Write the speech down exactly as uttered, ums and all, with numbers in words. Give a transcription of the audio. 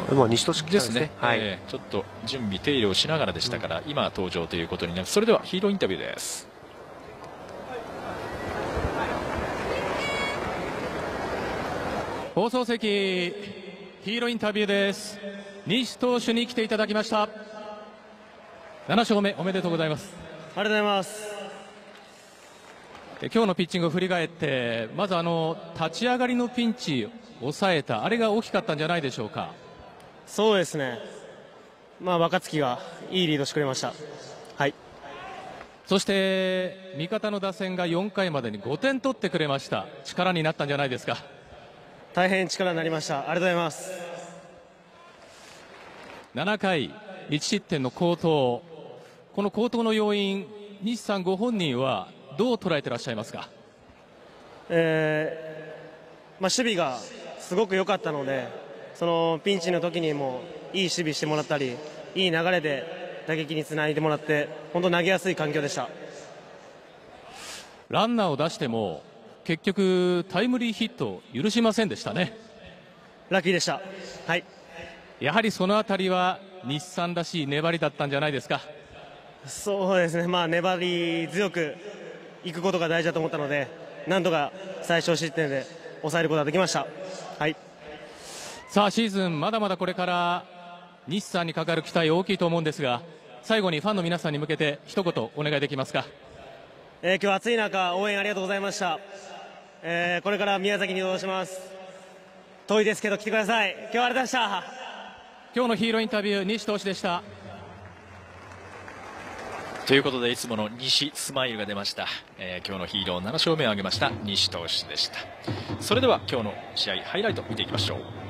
まあ西投手ですね、はい、えー、ちょっと準備手入れをしながらでしたから、うん、今登場ということになります。それではヒーローインタビューです。 放送席、ヒーローインタビューです。西投手に来ていただきました。なな勝目おめでとうございます。 ありがとうございます。 今日のピッチングを振り返って、まずあの立ち上がりのピンチを抑えた、あれが大きかったんじゃないでしょうか。 そうですね、まあ、若月がいいリードしてくれました。はい、 そして味方の打線がよんかいまでにごてん取ってくれました。力になったんじゃないですか。 大変力になりました。ありがとうございます。 ななかいいち失点の好投、この好投の要因、西さんご本人はどう捉えてらっしゃいますか。 えーまあ、守備がすごく良かったので、そのピンチの時にもいい守備してもらったり、いい流れで打撃につないでもらって、本当投げやすい環境でした。 ランナーを出しても結局タイムリーヒットを許しませんでしたね。 ラッキーでした。はい、 やはりそのあたりは日産らしい粘りだったんじゃないですか。 そうですね、まあ、粘り強くいくことが大事だと思ったので、なんとか最小失点で抑えることができました。はい、 さあシーズンまだまだこれから日産にかかる期待大きいと思うんですが、最後にファンの皆さんに向けて一言お願いできますか。 えー、今日暑い中応援ありがとうございました。えー、これから宮崎に移動します。遠いですけど来てください。今日はありがとうございました。 今日のヒーローインタビュー、西投手でした。 ということでいつもの西スマイルが出ました。えー、今日のヒーローなな勝目を挙げました西投手でした。それでは今日の試合ハイライト見ていきましょう。